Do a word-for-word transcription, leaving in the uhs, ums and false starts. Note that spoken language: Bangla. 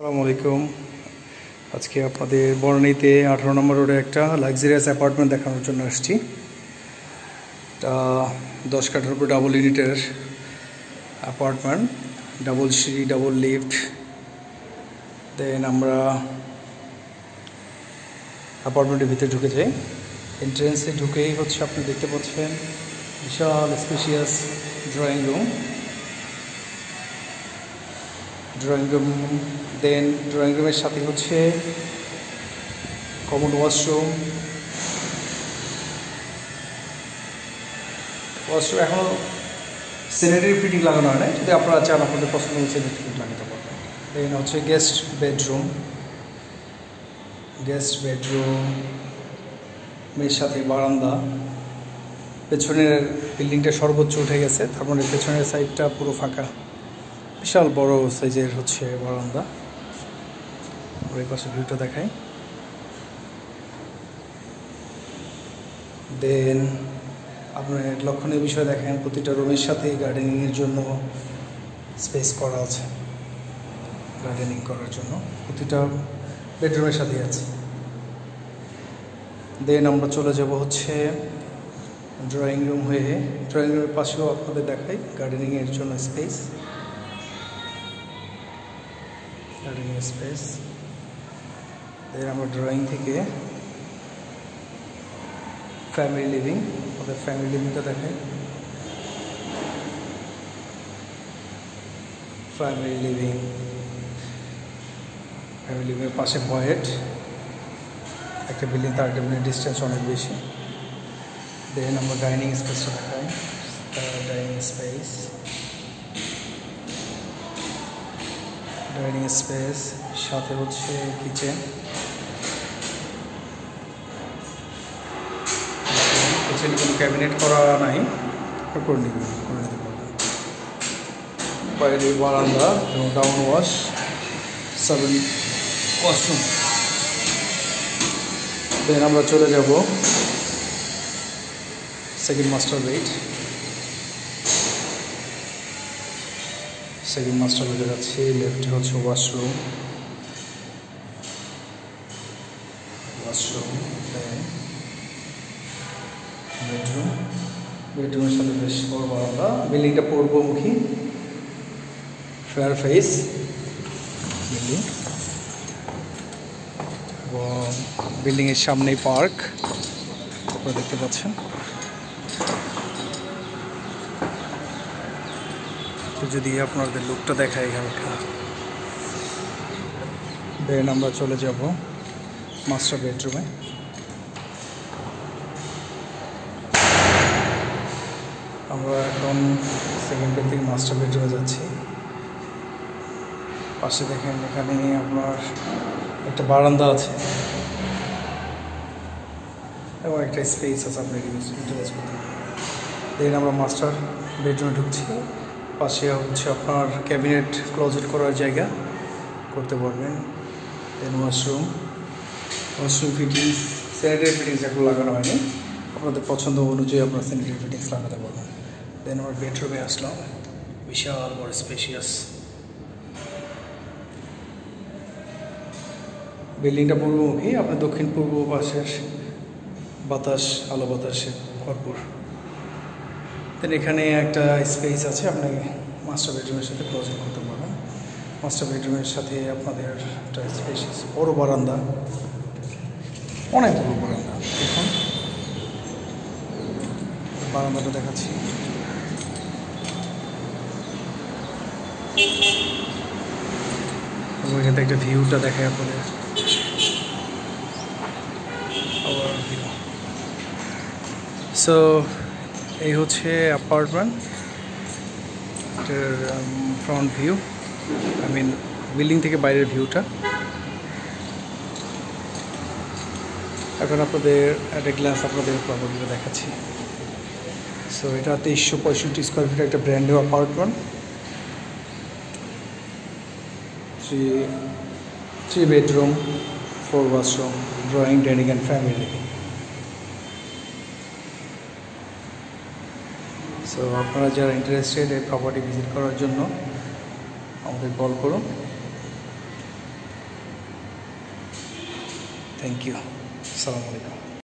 আসসালামু আলাইকুম। আজকে আপনাদের বনানীতে আঠারো নম্বর রোডে একটা লাক্সারিয়াস অ্যাপার্টমেন্ট দেখানোর জন্য আসছি। এটা দশ কাঠার উপর ডাবল ইউনিটের অ্যাপার্টমেন্ট, ডাবল সিঁড়ি, ডাবল লিফট। দেন আমরা অ্যাপার্টমেন্টের ভিতরে ঢুকে যাই। এন্ট্রেন্সে ঢুকেই হচ্ছে আপনি দেখতে পাচ্ছেন বিশাল spacious drawing room drawing room then drawing রুমের সাথে হচ্ছে কমন ওয়াশরুম। ওয়াশরুম এখনও স্যানিটারি ফিটিং লাগানো হয় না, যদি আপনারা চান আপনাদের পছন্দ মতো স্যানিটারি ফিটিং লাগাতে পারবেন। দেন হচ্ছে গেস্ট বেডরুম গেস্ট বেডরুম এর সাথে বারান্দা। পেছনের বিল্ডিংটা সর্বোচ্চ উঠে গেছে, তার মানে পেছনের সাইডটা পুরো ফাঁকা। বিশাল বড় সাইজের হচ্ছে বারান্দা। ওই পাশে ভিউটা দেখাই। দেন আপনার লক্ষণীয় বিষয় দেখেন, প্রতিটা রুমের সাথে গার্ডেনিংয়ের জন্য স্পেস করা আছে। গার্ডেনিং করার জন্য প্রতিটা বেডরুমের সাথেই আছে। দেন আমরা চলে যাব হচ্ছে ড্রয়িং রুম হয়ে। ড্রয়িং রুমের পাশেও আপনাদের দেখাই গার্ডেনিংয়ের জন্য স্পেস গার্ডেনিং স্পেস দেন আমরা ড্রয়িং থেকে ফ্যামিলি লিভিং, ওদের ফ্যামিলি লিভিংটা দেখাই। ফ্যামিলি লিভিং ফ্যামিলি লিভিংয়ের পাশে ভয়েড, একটা বিল্ডিং তার একটা বিল্ডিং ডিস্টেন্স অনেক বেশি। দেন আমরা ডাইনিং স্পেসটা দেখাই। ডাইনিং স্পেস ডাইনিং স্পেস সাথে হচ্ছে কিচেন। কিচেনে কোনো ক্যাবিনেট করা নাই, করে নেবেন করে নিতে পারবেন। বাইরে বারান্দা এবং down wash, seven washroom. Then আমরা চলে যাব second master bed. Second master বেডে যাচ্ছি। লেফটে হচ্ছে ওয়াশরুম ওয়াশরুম দেন বেডরুম। বেডরুমের সাথে বেশ বড় বারান্দা। বিল্ডিংটা পূর্বমুখী, ফেয়ার ফেস বিল্ডিং এবং বিল্ডিংয়ের সামনেই পার্ক আপনারা দেখতে পাচ্ছেন। যদি আপনাদের লুকটা দেখাই হালকা। দেন আমরা চলে যাব মাস্টার বেডরুমে। আমরা এখন সেকেন্ড বেড থেকে মাস্টার বেডরুমে যাচ্ছি। পাশে দেখেন এখানে আপনার একটা বারান্দা আছে এবং একটা স্পেস আছে আপনি ইউটিলাইজ করতে পারেন। দেন আমরা মাস্টার বেডরুমে ঢুকছি। পাশে হচ্ছে আপনার ক্যাবিনেট ক্লোজেট করার জায়গা করতে পারবেন। Then washroom washroom fittings, sanitary fittings এখন লাগানো হয়নি, আপনাদের পছন্দ অনুযায়ী আপনারা স্যানিটারি ফিটিংস লাগাতে পারবেন। দেন আমার বেডরুমে আসলাম, বিশাল বড় স্পেশিয়াস। বিল্ডিংটা পূর্বমুখী, আপনার দক্ষিণ পূর্ব পাশের বাতাস আলো বাতাসে ভরপুর। দেন এখানে একটা স্পেস আছে, আপনি মাস্টার বেডরুমের সাথে ক্লোজিং করতে পারবেন। মাস্টার বেডরুমের সাথে আপনাদের একটা স্পেশাস বড় বারান্দা, অনেক বড় বারান্দা। দেখুন বারান্দাটা দেখাচ্ছি। এবং এখান থেকে একটা ভিউটা দেখায় আপনাদের। সো এই হচ্ছে apartment front view, I mean building থেকে বাইরের ভিউটা। এখন আপনাদের একটা গ্লাস আপনাদের প্রপার্টিটা দেখাচ্ছি। সো এটা তেইশশো পঁয়ষট্টি স্কোয়ার ফিট একটা brand new apartment. Three three bedroom, four washroom, drawing, dining and family living. So আপনারা যারা ইন্টারেস্টেড এই প্রপার্টি ভিজিট করার জন্য আমাদের কল করুন। Thank you. আসসালামু আলাইকুম।